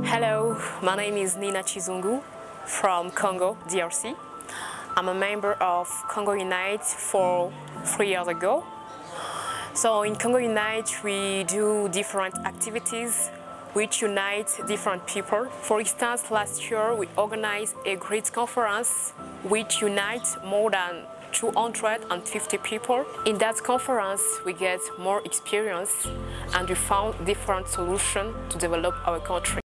Hello, my name is Nina Chizungu from Congo, DRC. I'm a member of Congo Unites for 3 years ago. So in Congo Unites, we do different activities which unite different people. For instance, last year we organized a great conference which unites more than 250 people. In that conference, we get more experience and we found different solutions to develop our country.